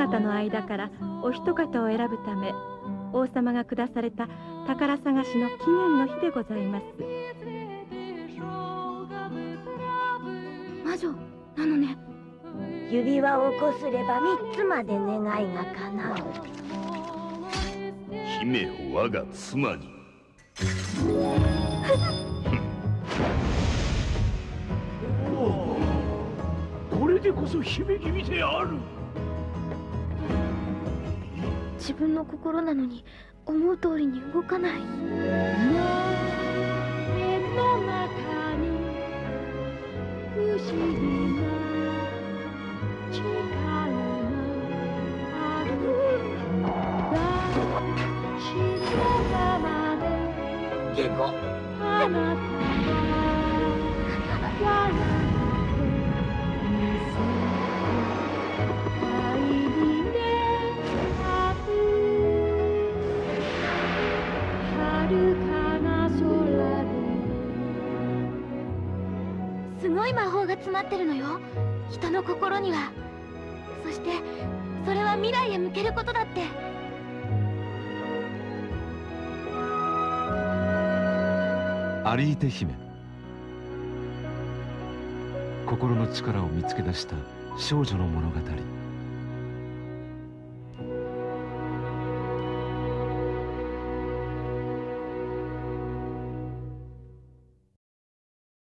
方の間からお一方を選ぶため、王様が下された宝探しの期限の日でございます。 魔女なのね。 指輪をこすれば3つまで願いが叶う。 姫を我が妻に。 これでこそ姫君である。 自分の心なのに思う通りに動かない。 目の中に不思議な力がある。死のままで下戸。 あなたは笑ってみせて愛にねある。遥かな空すごい魔法が詰まってるのよ、人の心には。そしてそれは未来へ向けることだって。 アリーテ姫、心の力を見つけ出した少女の物語。